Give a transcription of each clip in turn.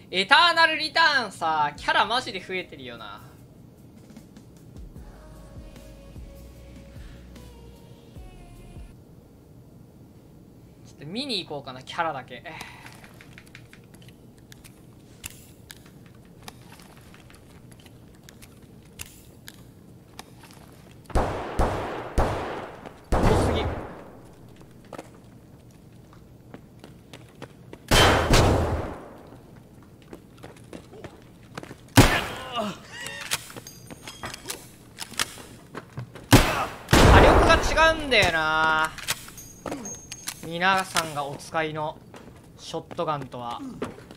エターナルリターンさ、キャラマジで増えてるよな。ちょっと見に行こうかな、キャラだけ。多すぎ。火力が違うんだよな、皆さんがお使いのショットガンとは。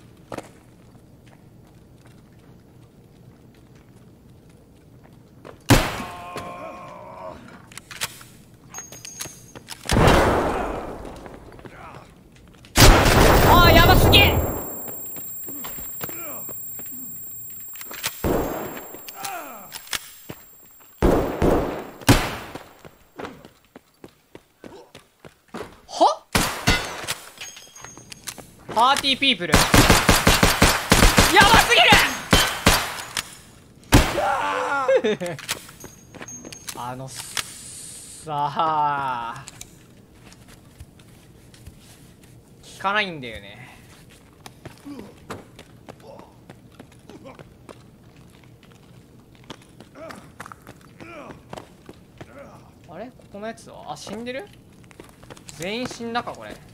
ああ、やばすぎ。パーティーピープル、やばすぎるさあ効かないんだよね。あれ、ここのやつは死んでる？全員死んだかこれ。